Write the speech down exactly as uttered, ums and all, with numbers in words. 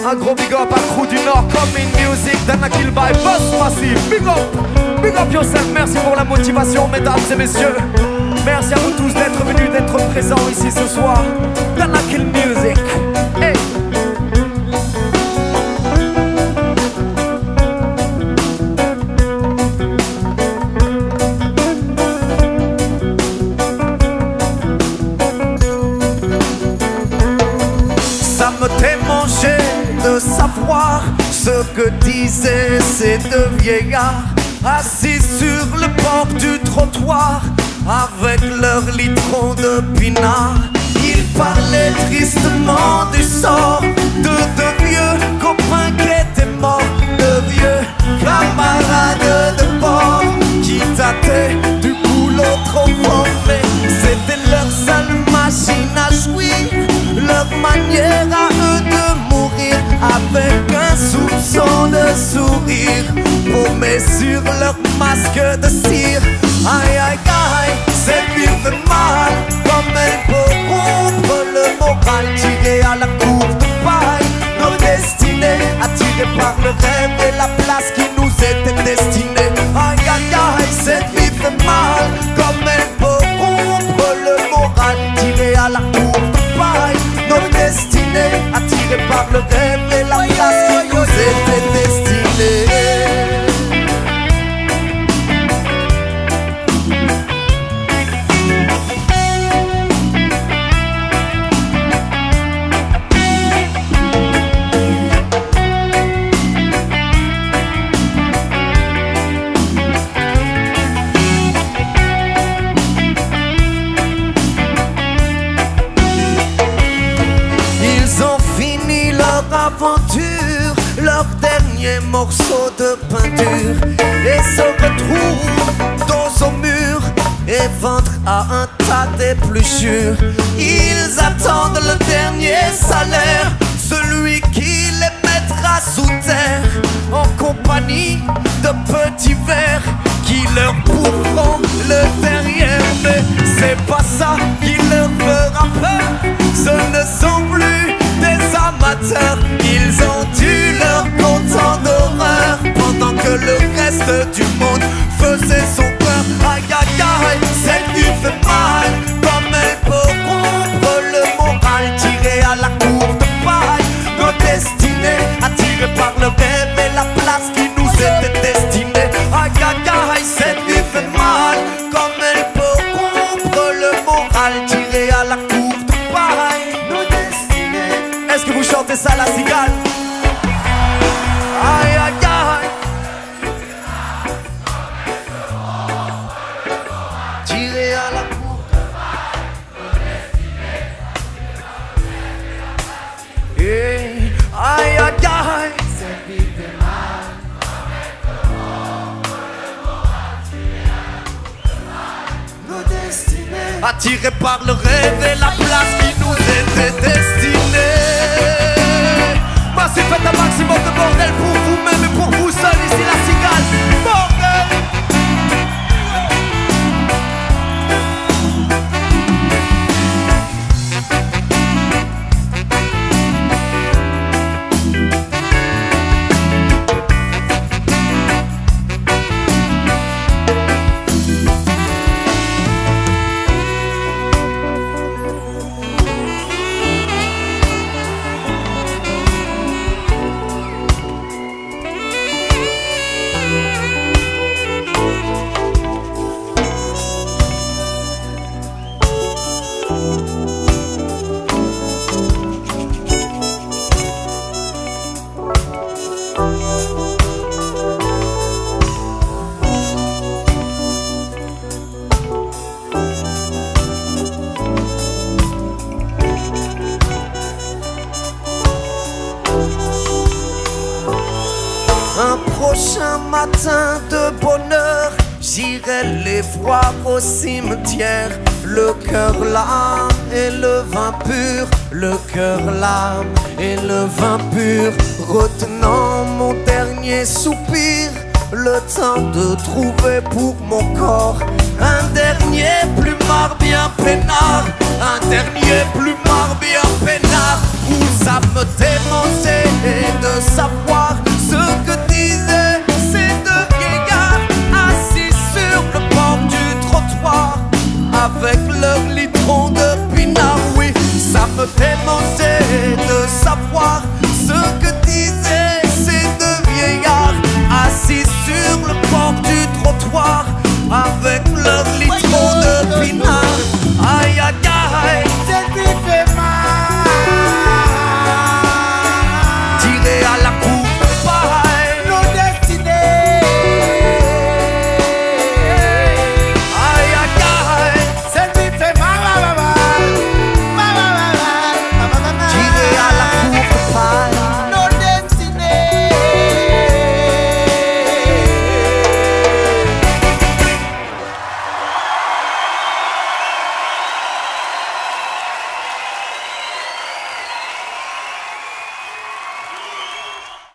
Un gros big up à Crew du Nord, Coming Music, Danakil by Boss Massive. Big up, big up yourself. Merci pour la motivation, mesdames et messieurs. Merci à vous tous d'être venus, d'être présents ici ce soir. Danakil Music. Hey. Ça me démangeait de savoir ce que disaient ces deux vieillards assis sur le bord du trottoir avec leur litron de pinard. Ils parlaient tristement du sort de deux vieux copains qui étaient morts, de vieux camarades de bord qui dataient du boulot trop fort. Mais c'était leur seule machine à jouir, leur manière à eux de mourir, avec un soupçon de sourire paumé sur leur masque de cire. Aïe aïe aïe, cette vie fait mal, comme elle peut rompre le moral, tiré à la courte paille, nos destinées attirées par le rêve et la place qui nous était destinée. Aïe aïe aïe, cette vie fait mal, comme elle peut rompre le moral, tiré à la courte paille, nos destinées attirées par le rêve et la place qui nous était destinée. Aventure, leur dernier morceau de peinture, et se retrouvent dos au mur et ventre à un tas d'épluchures. Ils attendent le dernier salaire, celui qui les mettra sous terre, en compagnie de petits vers qui leur boufferont le derrière. Mais c'est pas ça qui leur fera peur, ce ne sont plus des amateurs, ils ont dû leur content d'horreur pendant que le reste du monde faisait son peur. Aïe aïe aïe, cette vie fait mal, comme elle peut rompre le moral, tiré à la courte paille, nos destinées attirées par le rêve et la place qui nous était destinée. Aïe aïe aïe, cette vie fait mal, comme elle peut rompre le moral, tiré à la courte paille, nos destinées. Est-ce que vous chantez ça la cigale? Aïe aïe aïe, tiré à la courte paille. Hey. Aïe aïe aïe, Cette vie fait mal, nos destinées attirées par le rêve et la place qui nous était destinée. Massive, faites un maximum de bordel pour vous-même et pour vous seuls ici la cigale. Bordel. Un prochain matin de bonheur, j'irai les voir au cimetière. Le cœur, l'âme et le vin pur, le cœur, l'âme et le vin pur, retenant mon dernier soupir le temps de trouver pour mon corps un dernier plumard bien peinard, un dernier plumard bien peinard, où ça me démangeait de savoir